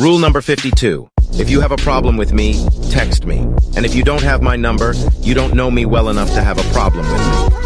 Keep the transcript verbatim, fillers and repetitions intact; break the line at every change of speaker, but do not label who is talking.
Rule number fifty-two. If you have a problem with me, text me. And if you don't have my number, you don't know me well enough to have a problem with me.